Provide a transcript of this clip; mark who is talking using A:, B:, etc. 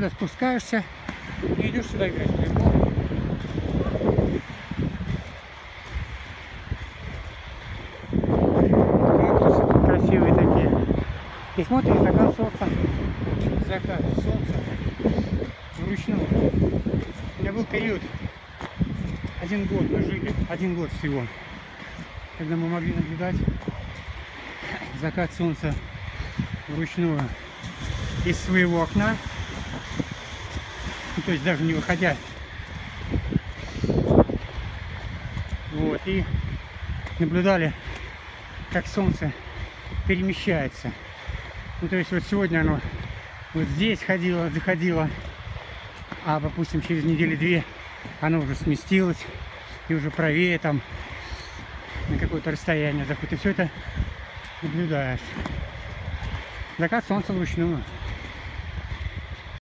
A: отсюда спускаешься и идешь сюда играть в волейбол. Кактусы тут красивые такие. И смотрим закат солнца. Закат солнца вручную. У меня был период, 1 год, мы жили, 1 год всего, когда мы могли наблюдать закат солнца вручную из своего окна, ну, то есть даже не выходя. Вот, и наблюдали, как солнце перемещается. Ну, то есть вот сегодня оно вот здесь заходило, а, допустим, через недели-две оно уже сместилось и уже правее там на какое-то расстояние заходит. И все это наблюдаешь. Закат солнца вручную.